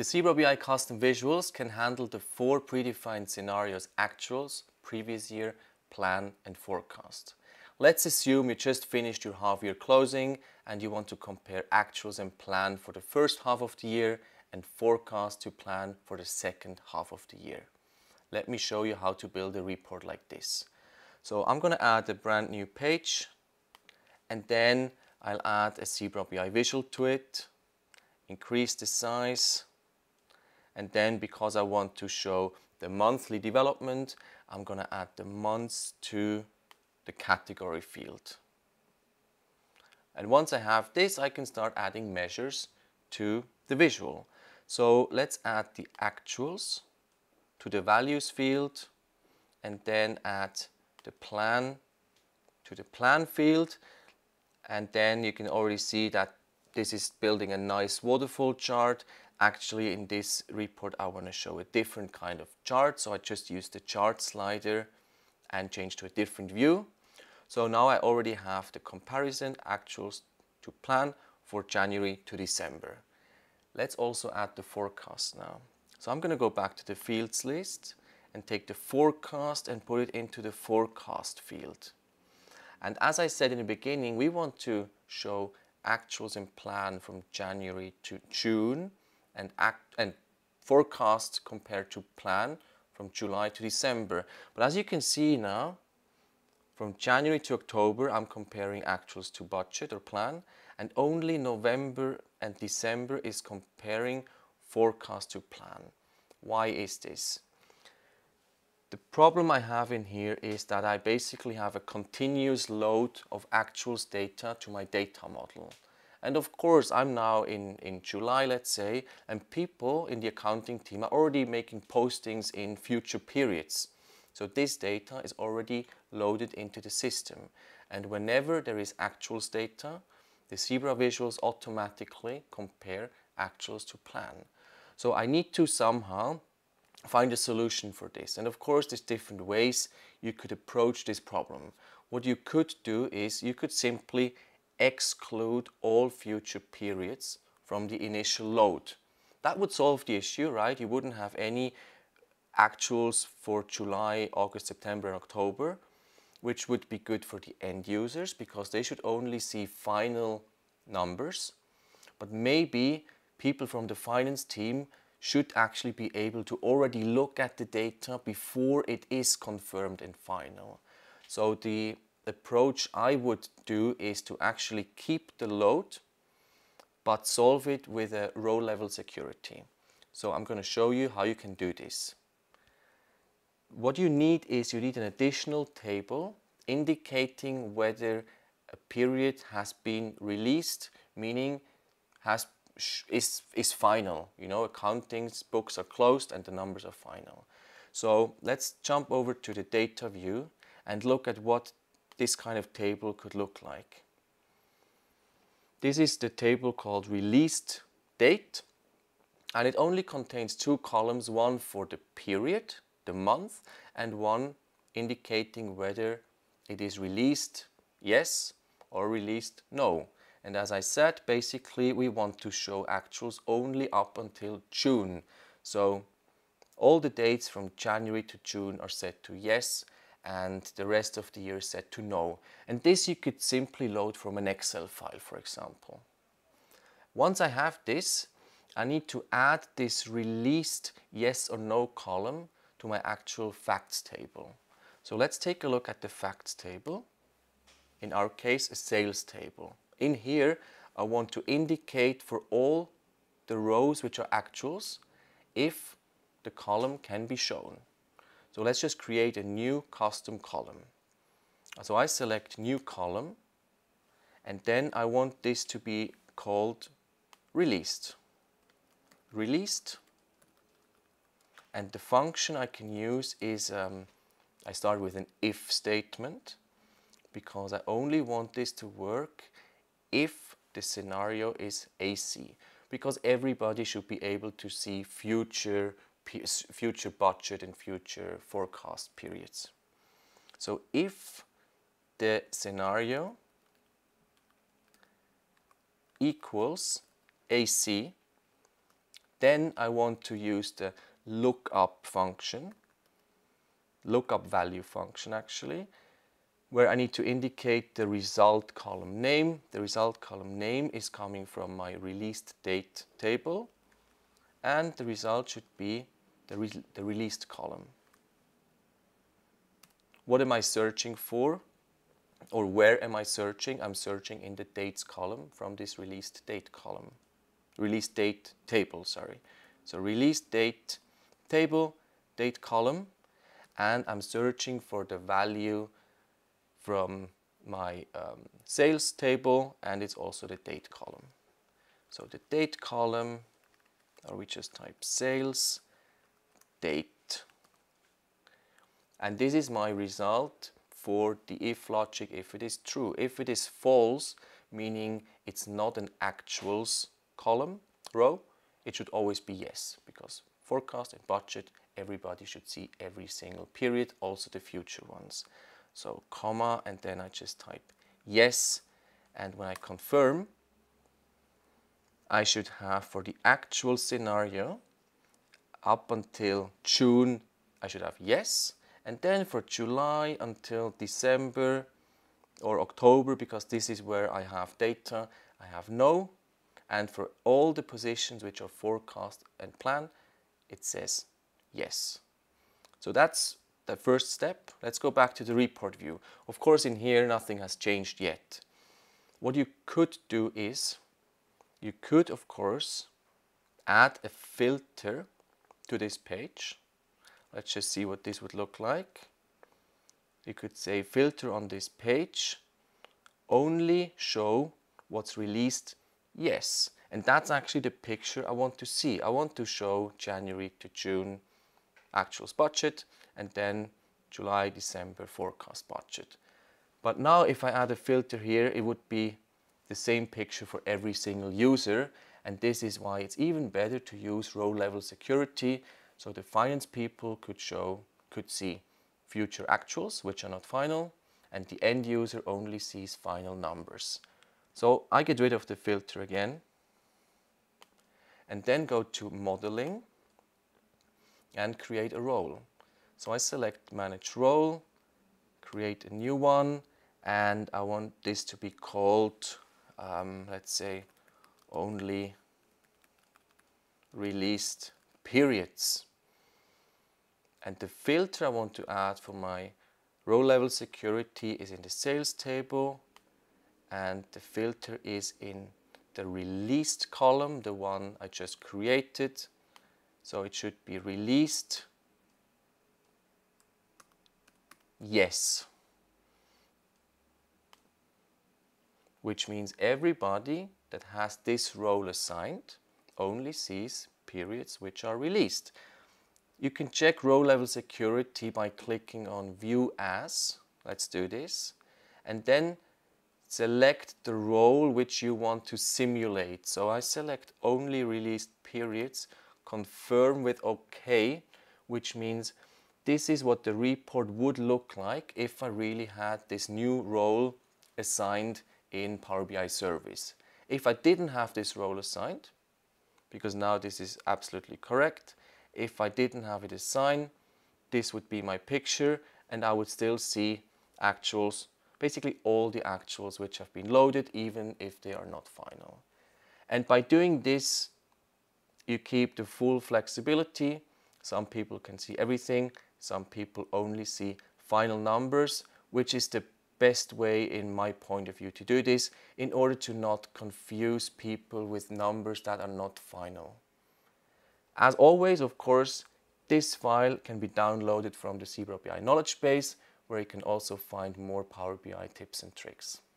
The Zebra BI custom visuals can handle the 4 predefined scenarios: actuals, previous year, plan and forecast. Let's assume you just finished your half-year closing and you want to compare actuals and plan for the first half of the year and forecast to plan for the second half of the year. Let me show you how to build a report like this. So I'm going to add a brand new page, and then I'll add a Zebra BI visual to it, increase the size, and then because I want to show the monthly development, I'm going to add the months to the category field. And once I have this, I can start adding measures to the visual. So let's add the actuals to the values field, and then add the plan to the plan field. And then you can already see that this is building a nice waterfall chart. Actually, in this report, I want to show a different kind of chart. So I just used the chart slider and changed to a different view. So now I already have the comparison actuals to plan for January to December. Let's also add the forecast now. So I'm going to go back to the fields list and take the forecast and put it into the forecast field. And as I said in the beginning, we want to show actuals and plan from January to June and forecast compared to plan from July to December. But as you can see now, from January to October, I'm comparing actuals to budget or plan, and only November and December is comparing forecast to plan. Why is this? The problem I have in here is that I basically have a continuous load of actuals data to my data model. And of course, I'm now in July, let's say, and people in the accounting team are already making postings in future periods. So this data is already loaded into the system. And whenever there is actuals data, the Zebra visuals automatically compare actuals to plan. So I need to somehow find a solution for this. And of course, there's different ways you could approach this problem. What you could do is you could simply exclude all future periods from the initial load. That would solve the issue, right? You wouldn't have any actuals for July, August, September and October, which would be good for the end users because they should only see final numbers. But maybe people from the finance team should actually be able to already look at the data before it is confirmed and final. So the approach I would do is to actually keep the load but solve it with a row level security. So I'm going to show you how you can do this. What you need is you need an additional table indicating whether a period has been released, meaning is final. You know, accounting's books are closed and the numbers are final. So let's jump over to the data view and look at what this kind of table could look like. This is the table called released date, and it only contains 2 columns, one for the period, the month, and one indicating whether it is released yes or released no. And as I said, basically we want to show actuals only up until June. So all the dates from January to June are set to yes, and the rest of the year is set to no. And this you could simply load from an Excel file, for example. Once I have this, I need to add this released yes or no column to my actual facts table. So let's take a look at the facts table. In our case, a sales table. In here, I want to indicate for all the rows which are actuals if the column can be shown. So let's just create a new custom column. So I select new column, and then I want this to be called released. Released. And the function I can use is, I start with an if statement, because I only want this to work if the scenario is AC, because everybody should be able to see future budget and future forecast periods. So if the scenario equals AC, Then I want to use the lookup function, lookup value function actually, where I need to indicate the result column name. The result column name is coming from my released date table, and the result should be the released column. What am I searching for? Or where am I searching? I'm searching in the dates column from this released date column. Released date table, sorry. So released date table, date column, and I'm searching for the value from my sales table, and it's also the date column. So the date column, or we just type sales date. And this is my result for the if logic if it is true. If it is false, meaning it's not an actuals column, row, it should always be yes, because forecast and budget, everybody should see every single period, also the future ones. So comma, and then I just type yes, and when I confirm, I should have for the actual scenario up until June I should have yes, and then for July until December or October, because this is where I have data, I have no, and for all the positions which are forecast and plan, it says yes. So that's the first step. Let's go back to the report view. Of course, in here, nothing has changed yet. What you could do is, you could, of course, add a filter to this page. Let's just see what this would look like. You could say filter on this page, only show what's released yes. And that's actually the picture I want to see. I want to show January to June actuals budget, and then July, December forecast budget. But now if I add a filter here, it would be the same picture for every single user, and this is why it's even better to use row level security, so the finance people could see future actuals, which are not final, and the end user only sees final numbers. So I get rid of the filter again, and then go to modeling and create a role. So I select manage role, create a new one, and I want this to be called, let's say, only released periods. And the filter I want to add for my row level security is in the sales table, and the filter is in the released column, the one I just created. So it should be released yes, which means everybody that has this role assigned only sees periods which are released. You can check row level security by clicking on View As. Let's do this. And then select the role which you want to simulate. So I select only released periods, confirm with OK, which means this is what the report would look like if I really had this new role assigned in Power BI Service. If I didn't have this role assigned, because now this is absolutely correct, if I didn't have it assigned, this would be my picture, and I would still see actuals, basically all the actuals which have been loaded, even if they are not final. And by doing this, you keep the full flexibility. Some people can see everything, some people only see final numbers, which is the best way, in my point of view, to do this, in order to not confuse people with numbers that are not final. As always, of course, this file can be downloaded from the Power BI knowledge base, where you can also find more Power BI tips and tricks.